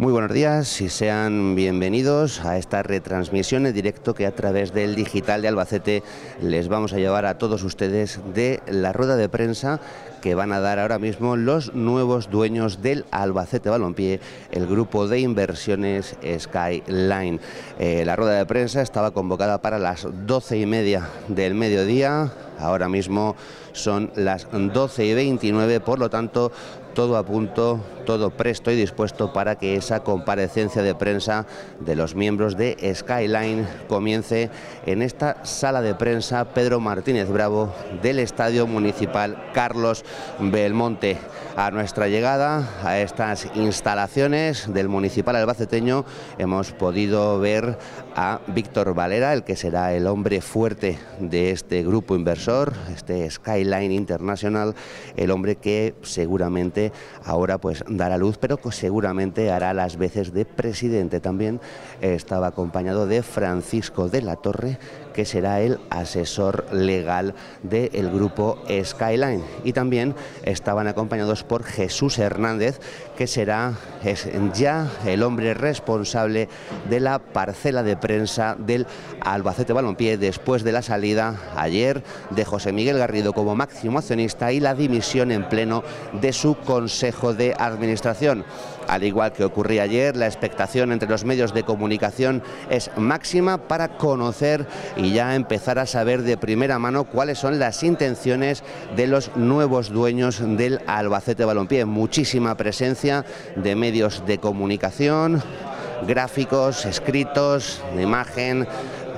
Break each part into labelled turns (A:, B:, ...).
A: Muy buenos días y sean bienvenidos a esta retransmisión en directo que a través del digital de Albacete les vamos a llevar a todos ustedes de la rueda de prensa que van a dar ahora mismo los nuevos dueños del Albacete Balompié, el grupo de inversiones Skyline. La rueda de prensa estaba convocada para las 12:30 del mediodía, ahora mismo son las 12:29, por lo tanto todo a punto, todo presto y dispuesto para que esa comparecencia de prensa de los miembros de Skyline comience en esta sala de prensa Pedro Martínez Bravo del Estadio Municipal Carlos Belmonte. A nuestra llegada a estas instalaciones del Municipal albaceteño hemos podido ver a Víctor Valera, el que será el hombre fuerte de este grupo inversor, este Skyline International, el hombre que seguramente ahora pues dará luz, pero que seguramente hará las veces de presidente también. Estaba acompañado de Francisco de la Torre, que será el asesor legal del grupo Skyline, y también estaban acompañados por Jesús Hernández, que es ya el hombre responsable de la parcela de prensa del Albacete Balompié después de la salida ayer de José Miguel Garrido como máximo accionista y la dimisión en pleno de su Consejo de Administración. Al igual que ocurría ayer, la expectación entre los medios de comunicación es máxima para conocer y ya empezar a saber de primera mano cuáles son las intenciones de los nuevos dueños del Albacete Balompié. Muchísima presencia de medios de comunicación, gráficos, escritos, de imagen.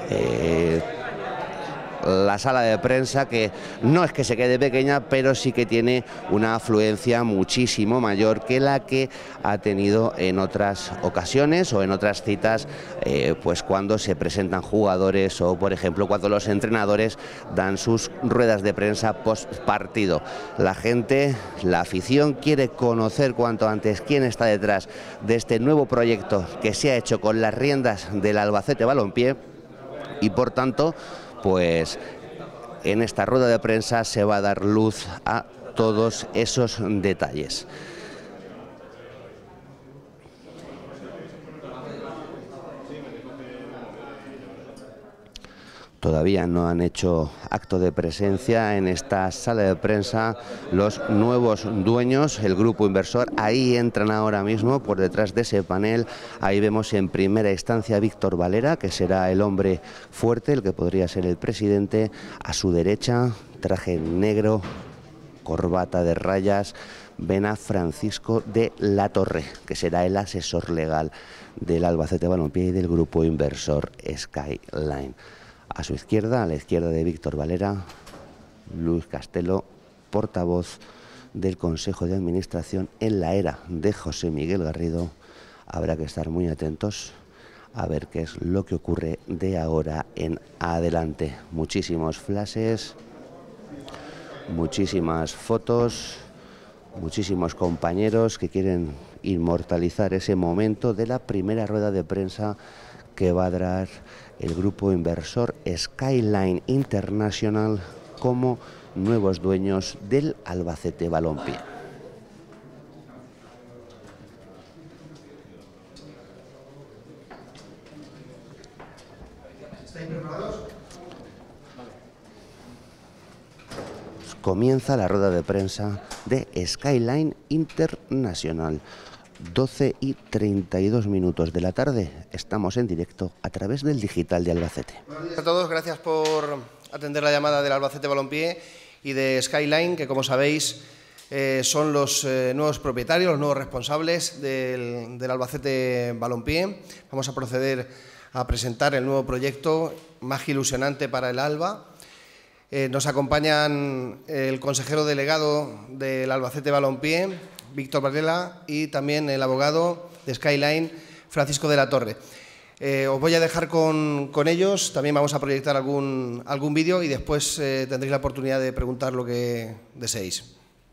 A: La sala de prensa, que no es que se quede pequeña, pero sí que tiene una afluencia muchísimo mayor que la que ha tenido en otras ocasiones o en otras citas, pues cuando se presentan jugadores o, por ejemplo, cuando los entrenadores dan sus ruedas de prensa post partido. La gente, la afición, quiere conocer cuanto antes quién está detrás de este nuevo proyecto que se ha hecho con las riendas del Albacete Balompié, y por tanto pues en esta rueda de prensa se va a dar luz a todos esos detalles. Todavía no han hecho acto de presencia en esta sala de prensa los nuevos dueños, el grupo inversor. Ahí entran ahora mismo por detrás de ese panel. Ahí vemos en primera instancia a Víctor Valera, que será el hombre fuerte, el que podría ser el presidente. A su derecha, traje negro, corbata de rayas, ven a Francisco de la Torre, que será el asesor legal del Albacete Balompié y del grupo inversor Skyline. A su izquierda, a la izquierda de Víctor Valera, Luis Castelo, portavoz del Consejo de Administración en la era de José Miguel Garrido. Habrá que estar muy atentos a ver qué es lo que ocurre de ahora en adelante. Muchísimos flashes, muchísimas fotos, muchísimos compañeros que quieren inmortalizar ese momento de la primera rueda de prensa que va a dar el grupo inversor Skyline International como nuevos dueños del Albacete Balompié. ¿Estáis preparados? Comienza la rueda de prensa de Skyline International. 12:32 de la tarde, estamos en directo a través del digital de Albacete.
B: Buenos días a todos, gracias por atender la llamada del Albacete Balompié y de Skyline, que como sabéis son los nuevos propietarios, los nuevos responsables del Albacete Balompié. Vamos a proceder a presentar el nuevo proyecto más ilusionante para el Alba. Nos acompañan el consejero delegado del Albacete Balompié, Víctor Valera, y también el abogado de Skyline, Francisco de la Torre. Os voy a dejar con ellos, también vamos a proyectar algún vídeo y después tendréis la oportunidad de preguntar lo que deseéis.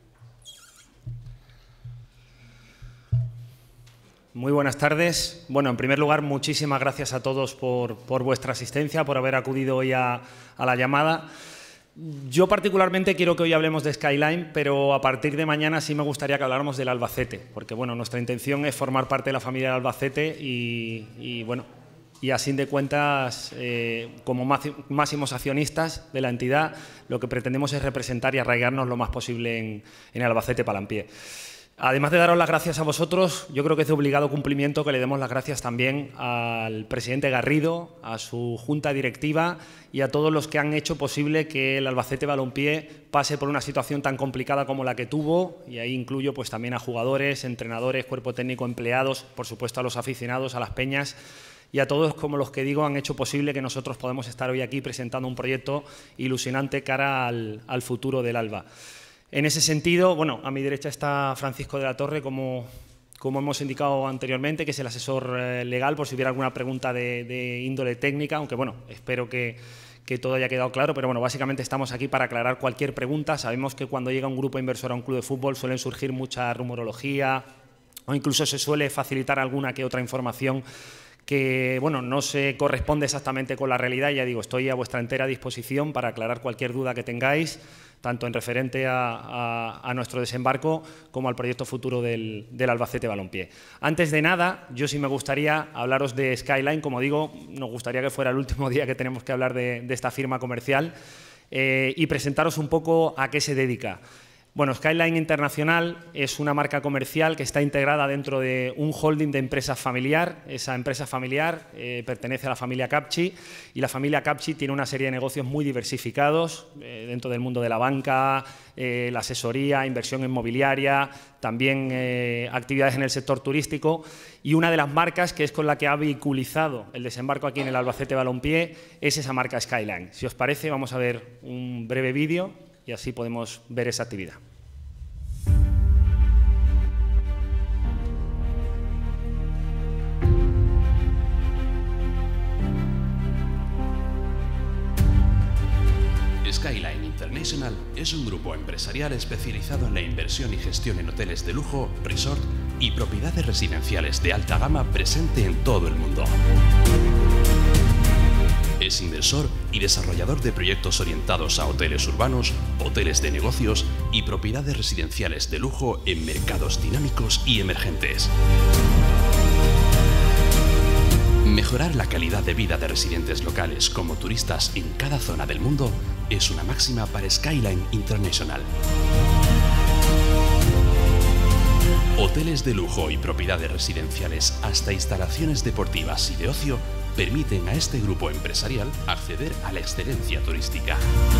C: Muy buenas tardes. Bueno, en primer lugar, muchísimas gracias a todos por vuestra asistencia, por haber acudido hoy a la llamada. Yo particularmente quiero que hoy hablemos de Skyline, pero a partir de mañana sí me gustaría que habláramos del Albacete, porque bueno, nuestra intención es formar parte de la familia del Albacete y bueno, y a fin de cuentas, como máximos accionistas de la entidad, lo que pretendemos es representar y arraigarnos lo más posible en el Albacete Balompié. Además de daros las gracias a vosotros, yo creo que es de obligado cumplimiento que le demos las gracias también al presidente Garrido, a su junta directiva y a todos los que han hecho posible que el Albacete Balompié pase por una situación tan complicada como la que tuvo, y ahí incluyo pues también a jugadores, entrenadores, cuerpo técnico, empleados, por supuesto a los aficionados, a las peñas y a todos, como los que digo, han hecho posible que nosotros podamos estar hoy aquí presentando un proyecto ilusionante cara al futuro del Alba. En ese sentido, bueno, a mi derecha está Francisco de la Torre, como hemos indicado anteriormente, que es el asesor legal, por si hubiera alguna pregunta de índole técnica, aunque bueno, espero que todo haya quedado claro, pero bueno, básicamente estamos aquí para aclarar cualquier pregunta. Sabemos que cuando llega un grupo inversor a un club de fútbol suelen surgir mucha rumorología o incluso se suele facilitar alguna que otra información que bueno, no se corresponde exactamente con la realidad. Ya digo, estoy a vuestra entera disposición para aclarar cualquier duda que tengáis, tanto en referente a nuestro desembarco como al proyecto futuro del Albacete Balompié. Antes de nada, yo sí me gustaría hablaros de Skyline. Como digo, nos gustaría que fuera el último día que tenemos que hablar de esta firma comercial y presentaros un poco a qué se dedica. Bueno, Skyline Internacional es una marca comercial que está integrada dentro de un holding de empresas familiar. Esa empresa familiar pertenece a la familia Capchi y la familia Capchi tiene una serie de negocios muy diversificados dentro del mundo de la banca, la asesoría, inversión inmobiliaria, también actividades en el sector turístico, y una de las marcas que es con la que ha vehiculizado el desembarco aquí en el Albacete Balompié es esa marca Skyline. Si os parece, vamos a ver un breve vídeo y así podemos ver esa actividad.
D: Skyline International es un grupo empresarial especializado en la inversión y gestión en hoteles de lujo, resort y propiedades residenciales de alta gama presente en todo el mundo. Es inversor y desarrollador de proyectos orientados a hoteles urbanos, hoteles de negocios y propiedades residenciales de lujo en mercados dinámicos y emergentes. Mejorar la calidad de vida de residentes locales como turistas en cada zona del mundo es una máxima para Skyline International. Hoteles de lujo y propiedades residenciales hasta instalaciones deportivas y de ocio permiten a este grupo empresarial acceder a la excelencia turística.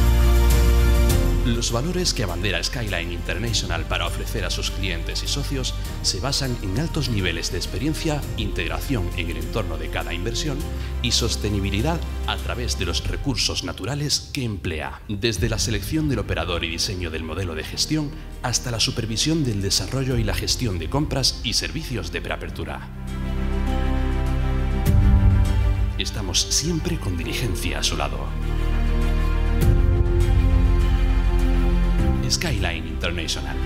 D: Los valores que abandera Skyline International para ofrecer a sus clientes y socios se basan en altos niveles de experiencia, integración en el entorno de cada inversión y sostenibilidad a través de los recursos naturales que emplea, desde la selección del operador y diseño del modelo de gestión hasta la supervisión del desarrollo y la gestión de compras y servicios de preapertura. Estamos siempre con diligencia a su lado. Skyline International.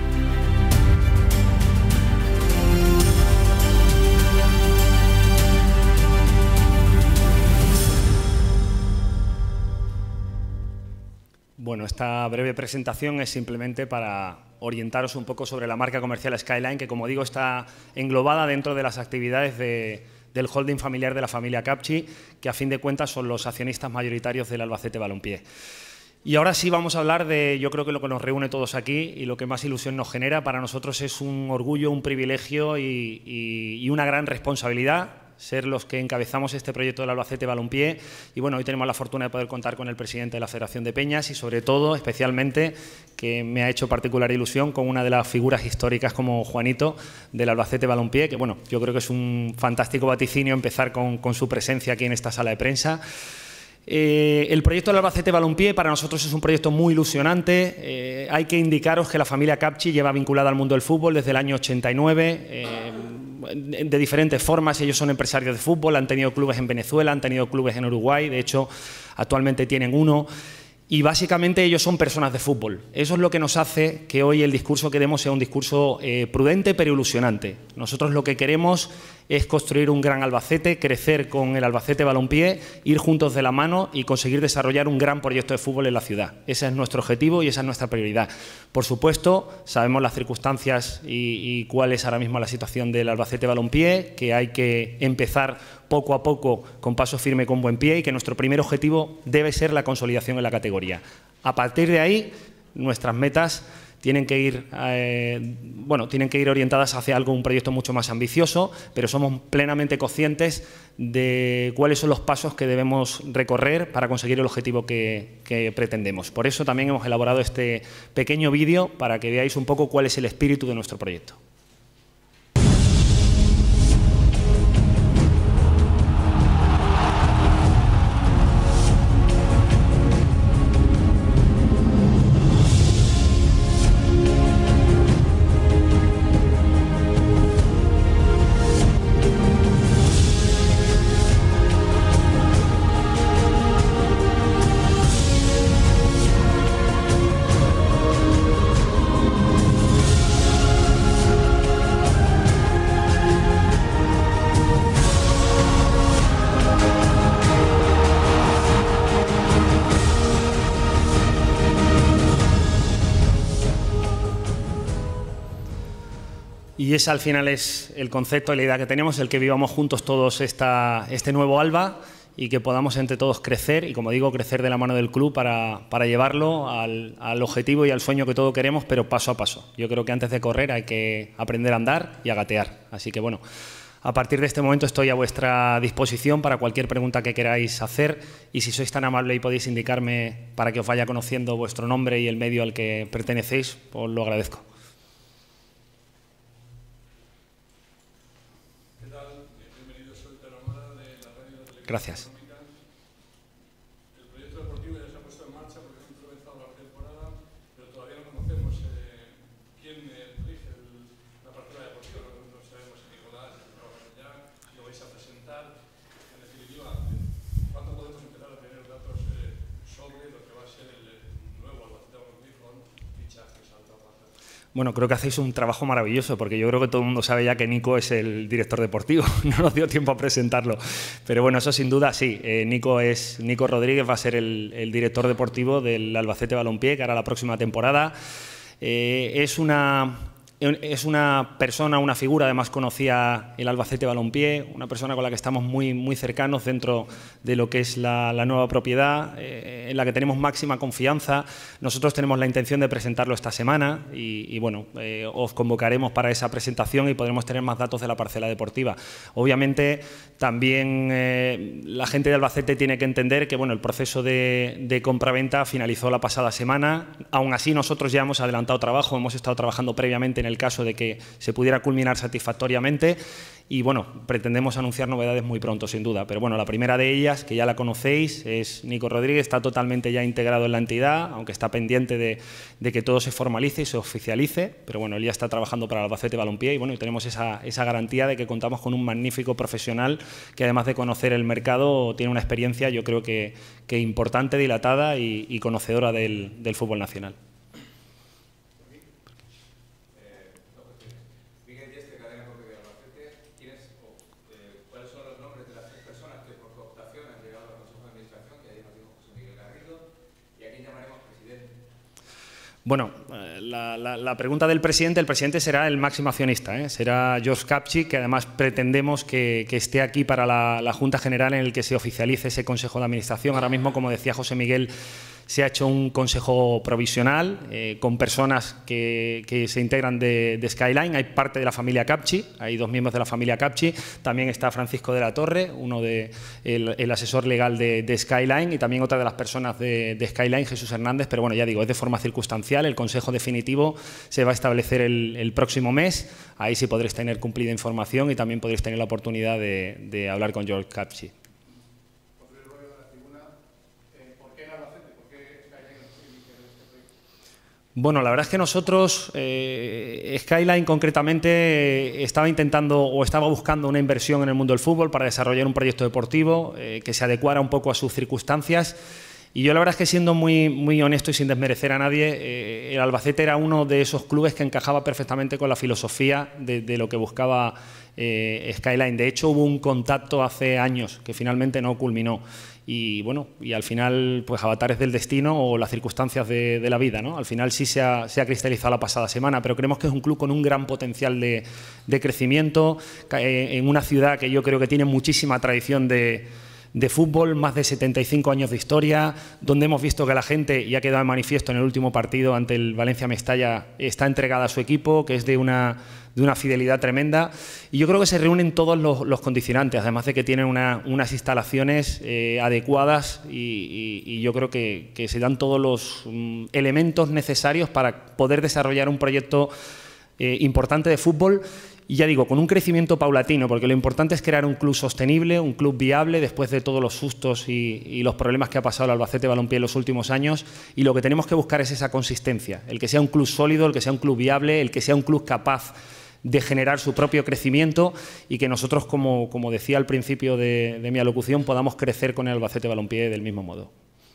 C: Bueno, esta breve presentación es simplemente para orientaros un poco sobre la marca comercial Skyline, que como digo está englobada dentro de las actividades del holding familiar de la familia Capchi, que a fin de cuentas son los accionistas mayoritarios del Albacete Balompié. Y ahora sí vamos a hablar de, yo creo que lo que nos reúne todos aquí y lo que más ilusión nos genera. Para nosotros es un orgullo, un privilegio y una gran responsabilidad ser los que encabezamos este proyecto del Albacete Balompié. Y bueno, hoy tenemos la fortuna de poder contar con el presidente de la Federación de Peñas y sobre todo, especialmente, que me ha hecho particular ilusión con una de las figuras históricas como Juanito del Albacete Balompié, que bueno, yo creo que es un fantástico vaticinio empezar con su presencia aquí en esta sala de prensa. El proyecto del Albacete Balompié para nosotros es un proyecto muy ilusionante. Hay que indicaros que la familia Capchi lleva vinculada al mundo del fútbol desde el año 89, de diferentes formas. Ellos son empresarios de fútbol, han tenido clubes en Venezuela, han tenido clubes en Uruguay, de hecho actualmente tienen uno. Y básicamente ellos son personas de fútbol. Eso es lo que nos hace que hoy el discurso que demos sea un discurso prudente pero ilusionante. Nosotros lo que queremos es construir un gran Albacete, crecer con el Albacete Balompié, ir juntos de la mano y conseguir desarrollar un gran proyecto de fútbol en la ciudad. Ese es nuestro objetivo y esa es nuestra prioridad. Por supuesto, sabemos las circunstancias y cuál es ahora mismo la situación del Albacete Balompié, que hay que empezar poco a poco, con paso firme, con buen pie, y que nuestro primer objetivo debe ser la consolidación en la categoría. A partir de ahí, nuestras metas tienen que ir orientadas hacia un proyecto mucho más ambicioso, pero somos plenamente conscientes de cuáles son los pasos que debemos recorrer para conseguir el objetivo que pretendemos. Por eso también hemos elaborado este pequeño vídeo para que veáis un poco cuál es el espíritu de nuestro proyecto. Y ese al final es el concepto y la idea que tenemos, el que vivamos juntos todos este nuevo Alba y que podamos entre todos crecer y, como digo, crecer de la mano del club para llevarlo al objetivo y al sueño que todos queremos, pero paso a paso. Yo creo que antes de correr hay que aprender a andar y a gatear. Así que, bueno, a partir de este momento estoy a vuestra disposición para cualquier pregunta que queráis hacer y si sois tan amable y podéis indicarme para que os vaya conociendo vuestro nombre y el medio al que pertenecéis, os lo agradezco. Gracias.
E: El proyecto deportivo ya se ha puesto en marcha porque hemos comenzado la temporada, pero todavía no conocemos quién dirige la partida deportiva. No sabemos si Nicolás trabaja ya, si lo vais a presentar. En definitiva, ¿cuándo podemos empezar a tener datos sobre lo que va a ser el nuevo Albacete Balompié con fichajes alta baja?
C: Bueno, creo que hacéis un trabajo maravilloso porque yo creo que todo el mundo sabe ya que Nico es el director deportivo. No nos dio tiempo a presentarlo. Pero bueno, eso sin duda sí. Nico Rodríguez va a ser el director deportivo del Albacete Balompié, que hará la próxima temporada. Es una persona, una figura, además conocía el Albacete Balompié, una persona con la que estamos muy cercanos dentro de lo que es la nueva propiedad, en la que tenemos máxima confianza. Nosotros tenemos la intención de presentarlo esta semana y bueno, os convocaremos para esa presentación y podremos tener más datos de la parcela deportiva. Obviamente, también la gente de Albacete tiene que entender que bueno, el proceso de compraventa finalizó la pasada semana. Aún así, nosotros ya hemos adelantado trabajo, hemos estado trabajando previamente en el caso de que se pudiera culminar satisfactoriamente y bueno, pretendemos anunciar novedades muy pronto, sin duda. Pero bueno, la primera de ellas, que ya la conocéis, es Nico Rodríguez, está totalmente ya integrado en la entidad, aunque está pendiente de que todo se formalice y se oficialice, pero bueno, él ya está trabajando para el Albacete Balompié y bueno, y tenemos esa garantía de que contamos con un magnífico profesional que además de conocer el mercado, tiene una experiencia yo creo que importante, dilatada y conocedora del fútbol nacional. Bueno, la pregunta del presidente, el presidente será el máximo accionista, será George Capchi, que además pretendemos que esté aquí para la Junta General en el que se oficialice ese Consejo de Administración. Ahora mismo, como decía José Miguel, se ha hecho un consejo provisional con personas que se integran de Skyline. Hay parte de la familia Capchi, hay 2 miembros de la familia Capchi. También está Francisco de la Torre, el asesor legal de Skyline, y también otra de las personas de Skyline, Jesús Hernández. Pero bueno, ya digo, es de forma circunstancial. El consejo definitivo se va a establecer el próximo mes. Ahí sí podréis tener cumplida información y también podréis tener la oportunidad de hablar con George Capchi. Bueno, la verdad es que nosotros, Skyline concretamente, estaba intentando o estaba buscando una inversión en el mundo del fútbol para desarrollar un proyecto deportivo que se adecuara un poco a sus circunstancias Y yo la verdad es que siendo muy honesto y sin desmerecer a nadie, el Albacete era uno de esos clubes que encajaba perfectamente con la filosofía de lo que buscaba Skyline. De hecho, hubo un contacto hace años que finalmente no culminó. Y bueno, y al final, pues avatares del destino o las circunstancias de la vida, ¿no? Al final sí se ha cristalizado la pasada semana, pero creemos que es un club con un gran potencial de crecimiento, en una ciudad que yo creo que tiene muchísima tradición de fútbol, más de 75 años de historia, donde hemos visto que la gente, y ha quedado de manifiesto en el último partido ante el Valencia Mestalla, está entregada a su equipo, que es de una fidelidad tremenda. Y yo creo que se reúnen todos los condicionantes, además de que tienen unas instalaciones adecuadas y yo creo que se dan todos los elementos necesarios para poder desarrollar un proyecto importante de fútbol. Y ya digo, con un crecimiento paulatino, porque lo importante es crear un club sostenible, un club viable, después de todos los sustos y los problemas que ha pasado el Albacete Balompié en los últimos años. Y lo que tenemos que buscar es esa consistencia, el que sea un club sólido, el que sea un club viable, el que sea un club capaz de generar su propio crecimiento y que nosotros, como decía al principio de mi alocución, podamos crecer con el Albacete Balompié del mismo modo.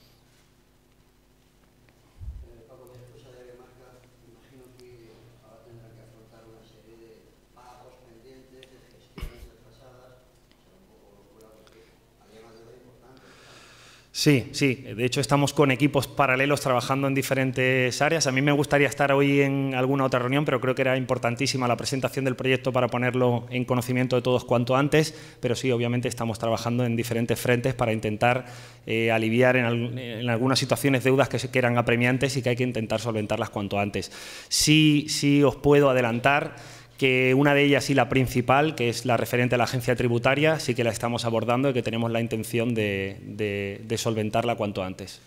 C: Sí, sí. De hecho, estamos con equipos paralelos trabajando en diferentes áreas. A mí me gustaría estar hoy en alguna otra reunión, pero creo que era importantísima la presentación del proyecto para ponerlo en conocimiento de todos cuanto antes. Pero sí, obviamente estamos trabajando en diferentes frentes para intentar aliviar en algunas situaciones deudas que eran apremiantes y que hay que intentar solventarlas cuanto antes. Sí os puedo adelantar que una de ellas y la principal, que es la referente a la agencia tributaria, sí que la estamos abordando y que tenemos la intención de solventarla cuanto antes.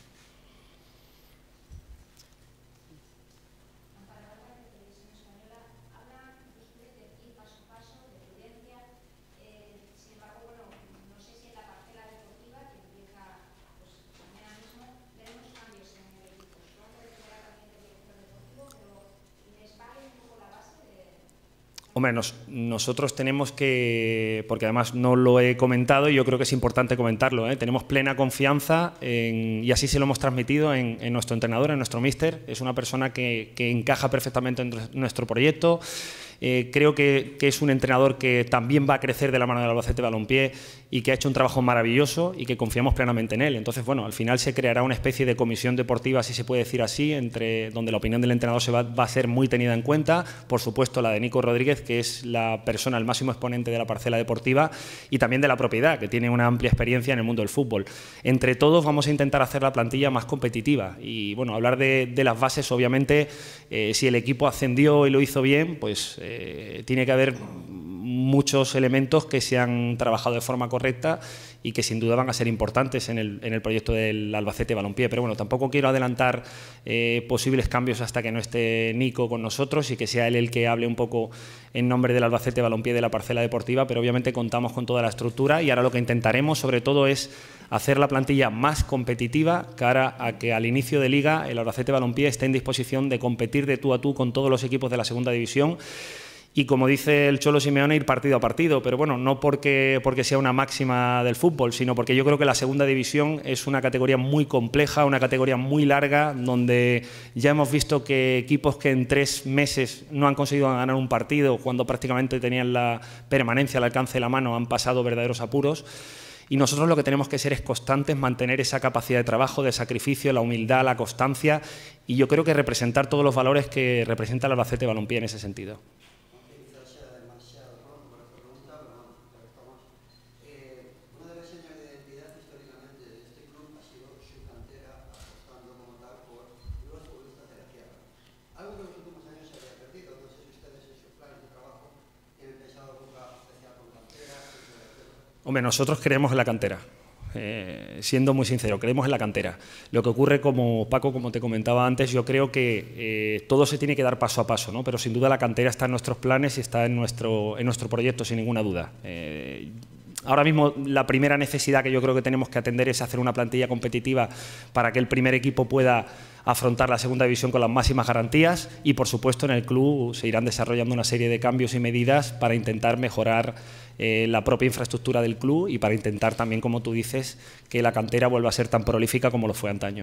C: Hombre, nosotros tenemos que, porque además no lo he comentado y yo creo que es importante comentarlo, tenemos plena confianza y así se lo hemos transmitido en nuestro entrenador, en nuestro míster. Es una persona que encaja perfectamente en nuestro proyecto. Creo que es un entrenador que también va a crecer de la mano del Albacete Balompié y que ha hecho un trabajo maravilloso y que confiamos plenamente en él. Entonces, bueno, al final se creará una especie de comisión deportiva, si se puede decir así, donde la opinión del entrenador va a ser muy tenida en cuenta. Por supuesto, la de Nico Rodríguez, que es la persona, el máximo exponente de la parcela deportiva y también de la propiedad, que tiene una amplia experiencia en el mundo del fútbol. Entre todos vamos a intentar hacer la plantilla más competitiva y, bueno, hablar de las bases, obviamente, si el equipo ascendió y lo hizo bien, pues tiene que haber muchos elementos que se han trabajado de forma correcta y que sin duda van a ser importantes en el proyecto del Albacete Balompié. Pero bueno, tampoco quiero adelantar posibles cambios hasta que no esté Nico con nosotros y que sea él el que hable un poco en nombre del Albacete Balompié de la parcela deportiva, pero obviamente contamos con toda la estructura y ahora lo que intentaremos sobre todo es hacer la plantilla más competitiva cara a que al inicio de liga el Albacete Balompié esté en disposición de competir de tú a tú con todos los equipos de la segunda división. Y como dice el Cholo Simeone, ir partido a partido, pero bueno, no porque sea una máxima del fútbol, sino porque yo creo que la segunda división es una categoría muy compleja, una categoría muy larga, donde ya hemos visto que equipos que en 3 meses no han conseguido ganar un partido, cuando prácticamente tenían la permanencia al alcance de la mano, han pasado verdaderos apuros. Y nosotros lo que tenemos que ser es constantes, mantener esa capacidad de trabajo, de sacrificio, la humildad, la constancia, y yo creo que representar todos los valores que representa el Albacete Balompié en ese sentido. Hombre, nosotros creemos en la cantera, siendo muy sincero, creemos en la cantera. Lo que ocurre, como Paco, como te comentaba antes, yo creo que todo se tiene que dar paso a paso, ¿no? Pero sin duda la cantera está en nuestros planes y está en nuestro proyecto, sin ninguna duda. ahora mismo la primera necesidad que yo creo que tenemos que atender es hacer una plantilla competitiva para que el primer equipo pueda afrontar la segunda división con las máximas garantías, y por supuesto en el club se irán desarrollando una serie de cambios y medidas para intentar mejorar la propia infraestructura del club y para intentar también, como tú dices, que la cantera vuelva a ser tan prolífica como lo fue antaño.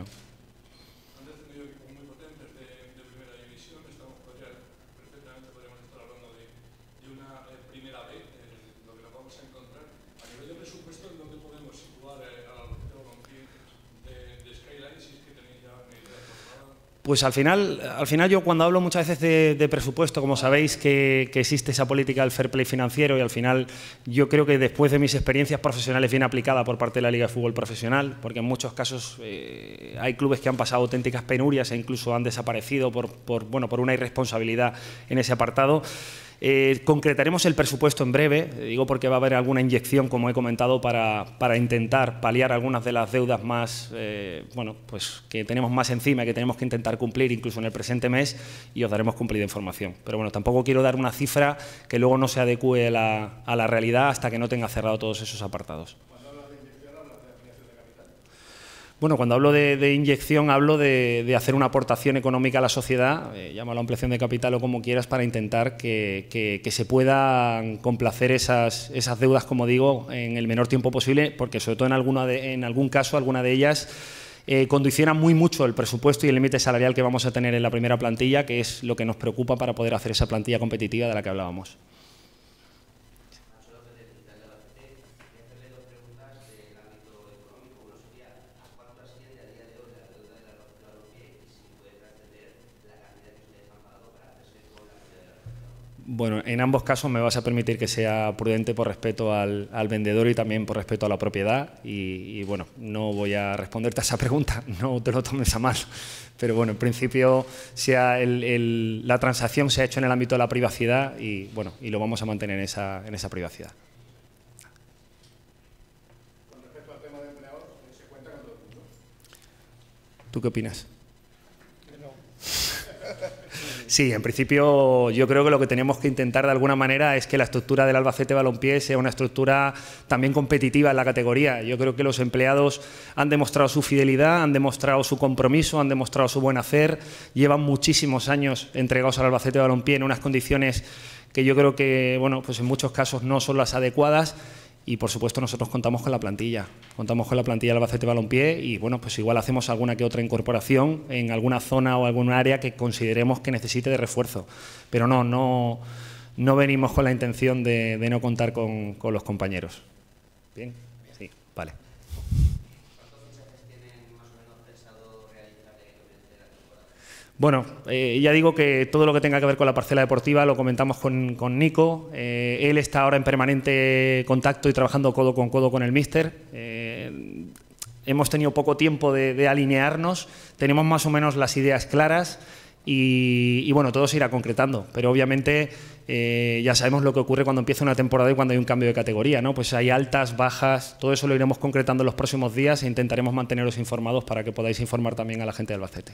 C: Pues al final yo cuando hablo muchas veces de presupuesto, como sabéis que existe esa política del fair play financiero, y al final yo creo que después de mis experiencias profesionales bien aplicada por parte de la Liga de Fútbol Profesional, porque en muchos casos hay clubes que han pasado auténticas penurias e incluso han desaparecido por una irresponsabilidad en ese apartado. Concretaremos el presupuesto en breve, digo porque va a haber alguna inyección, como he comentado, para intentar paliar algunas de las deudas más, pues que tenemos más encima y que tenemos que intentar cumplir incluso en el presente mes, y os daremos cumplida información. Pero bueno, tampoco quiero dar una cifra que luego no se adecue a la realidad hasta que no tenga cerrado todos esos apartados. Bueno, cuando hablo de inyección hablo de hacer una aportación económica a la sociedad, llámalo ampliación de capital o como quieras, para intentar que se puedan complacer esas deudas, como digo, en el menor tiempo posible, porque sobre todo en algún caso, alguna de ellas condiciona muy mucho el presupuesto y el límite salarial que vamos a tener en la primera plantilla, que es lo que nos preocupa para poder hacer esa plantilla competitiva de la que hablábamos. Bueno, en ambos casos me vas a permitir que sea prudente por respeto al vendedor y también por respeto a la propiedad, y bueno, no voy a responderte a esa pregunta, no te lo tomes a mal, pero bueno, en principio la transacción se ha hecho en el ámbito de la privacidad y bueno, y lo vamos a mantener en esa privacidad.
E: Con respecto al tema de empleados, ¿se cuenta con todo el mundo?
C: ¿Tú qué opinas? Sí, en principio yo creo que lo que tenemos que intentar de alguna manera es que la estructura del Albacete Balompié sea una estructura también competitiva en la categoría. Yo creo que los empleados han demostrado su fidelidad, han demostrado su compromiso, han demostrado su buen hacer, llevan muchísimos años entregados al Albacete Balompié en unas condiciones que yo creo que, bueno, pues en muchos casos no son las adecuadas. Y, por supuesto, nosotros contamos con la plantilla del Albacete Balompié y, bueno, pues igual hacemos alguna que otra incorporación en alguna zona o algún área que consideremos que necesite de refuerzo. Pero no venimos con la intención de no contar con los compañeros. ¿Bien? Sí, vale. Bueno, ya digo que todo lo que tenga que ver con la parcela deportiva lo comentamos con Nico. Él está ahora en permanente contacto y trabajando codo con el míster. Hemos tenido poco tiempo de alinearnos, tenemos más o menos las ideas claras y bueno, todo se irá concretando. Pero obviamente ya sabemos lo que ocurre cuando empieza una temporada y cuando hay un cambio de categoría, ¿no? Pues hay altas, bajas, todo eso lo iremos concretando en los próximos días e intentaremos manteneros informados para que podáis informar también a la gente del Albacete.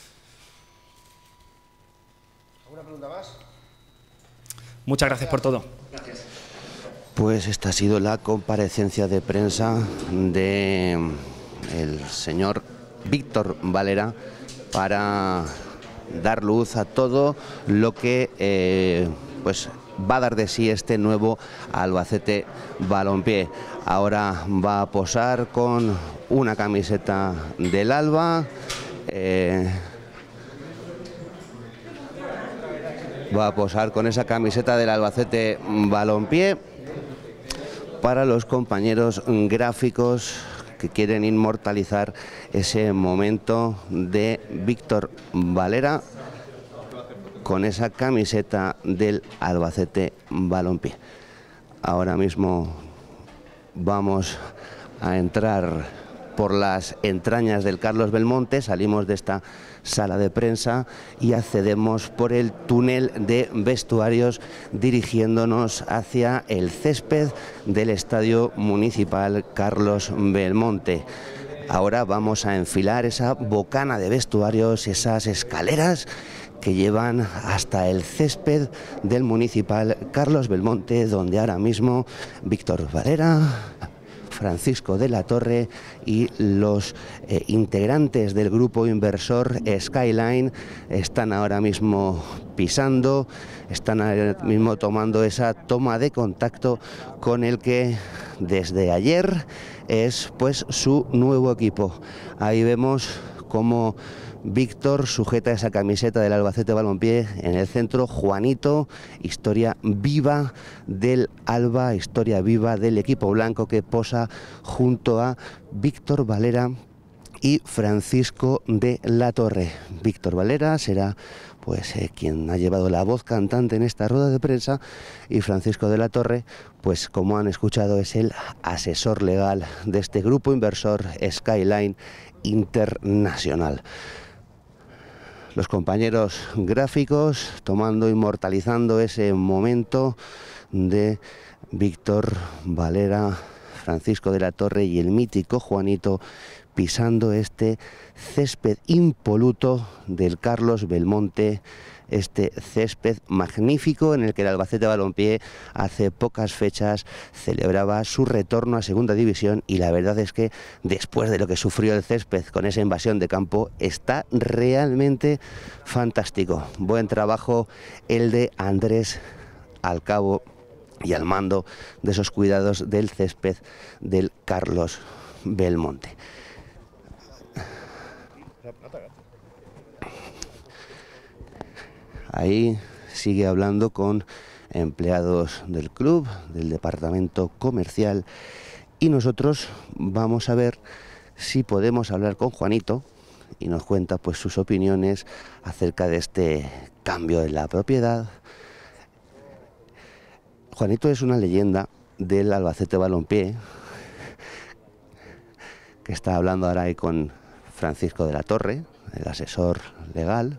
B: ¿Alguna pregunta más?
C: Muchas gracias por todo. Gracias.
A: Pues esta ha sido la comparecencia de prensa del señor Víctor Valera para dar luz a todo lo que pues va a dar de sí este nuevo Albacete Balompié. Ahora va a posar con una camiseta del Alba. Va a posar con esa camiseta del Albacete Balompié para los compañeros gráficos que quieren inmortalizar ese momento de Víctor Valera con esa camiseta del Albacete Balompié. Ahora mismo vamos a entrar por las entrañas del Carlos Belmonte, salimos de esta sala de prensa y accedemos por el túnel de vestuarios dirigiéndonos hacia el césped del Estadio Municipal Carlos Belmonte. Ahora vamos a enfilar esa bocana de vestuarios, esas escaleras que llevan hasta el césped del Municipal Carlos Belmonte, donde ahora mismo Víctor Valera, Francisco de la Torre y los integrantes del grupo inversor Skyline están ahora mismo pisando, están ahora mismo tomando esa toma de contacto con el que desde ayer es pues su nuevo equipo. Ahí vemos cómo Víctor sujeta esa camiseta del Albacete Balompié, en el centro Juanito, historia viva del Alba, historia viva del equipo blanco, que posa junto a Víctor Valera y Francisco de la Torre. Víctor Valera será pues quien ha llevado la voz cantante en esta rueda de prensa, y Francisco de la Torre, pues como han escuchado, es el asesor legal de este grupo inversor Skyline Internacional. Los compañeros gráficos tomando, inmortalizando ese momento de Víctor Valera, Francisco de la Torre y el mítico Juanito pisando este césped impoluto del Carlos Belmonte, este césped magnífico en el que el Albacete Balompié hace pocas fechas celebraba su retorno a Segunda División, y la verdad es que después de lo que sufrió el césped con esa invasión de campo, está realmente fantástico. Buen trabajo el de Andrés al cabo y al mando de esos cuidados del césped del Carlos Belmonte. Ahí sigue hablando con empleados del club, del departamento comercial, y nosotros vamos a ver si podemos hablar con Juanito y nos cuenta pues sus opiniones acerca de este cambio en la propiedad. Juanito es una leyenda del Albacete Balompié, que está hablando ahora ahí con Francisco de la Torre, el asesor legal.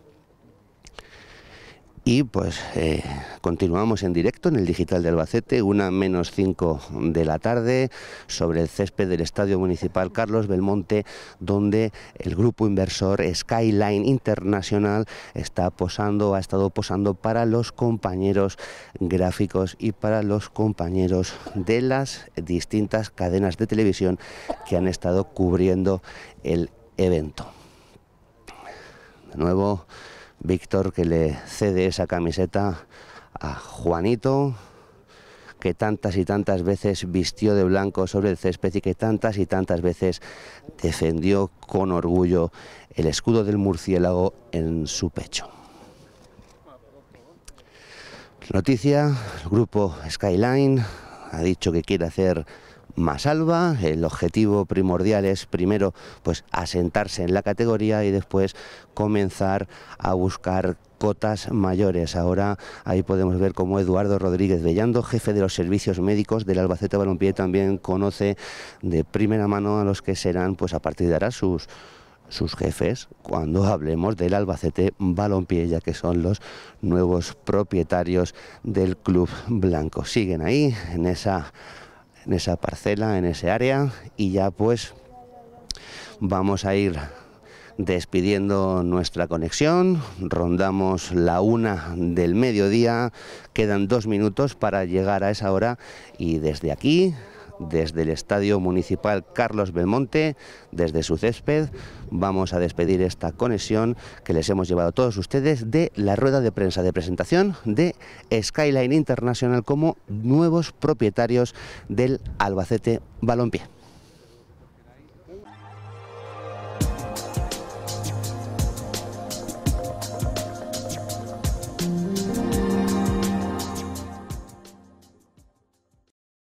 A: Y pues continuamos en directo en el digital de Albacete, 1:05 de la tarde, sobre el césped del Estadio Municipal Carlos Belmonte, donde el grupo inversor Skyline International está posando, ha estado posando para los compañeros gráficos y para los compañeros de las distintas cadenas de televisión que han estado cubriendo el evento. De nuevo, Víctor, que le cede esa camiseta a Juanito, que tantas y tantas veces vistió de blanco sobre el césped y que tantas y tantas veces defendió con orgullo el escudo del murciélago en su pecho. Noticia: el grupo Skyline ha dicho que quiere hacer más Alba. El objetivo primordial es primero pues asentarse en la categoría y después comenzar a buscar cotas mayores. Ahora ahí podemos ver cómo Eduardo Rodríguez Bellando, jefe de los servicios médicos del Albacete Balompié, también conoce de primera mano a los que serán pues a partir de ahora sus jefes cuando hablemos del Albacete Balompié, ya que son los nuevos propietarios del club blanco. Siguen ahí en esa parcela, en ese área, y ya pues vamos a ir despidiendo nuestra conexión. Rondamos la 1 del mediodía, quedan 2 minutos para llegar a esa hora, y desde aquí, desde el Estadio Municipal Carlos Belmonte, desde su césped, vamos a despedir esta conexión que les hemos llevado a todos ustedes de la rueda de prensa de presentación de Skyline International como nuevos propietarios del Albacete Balompié.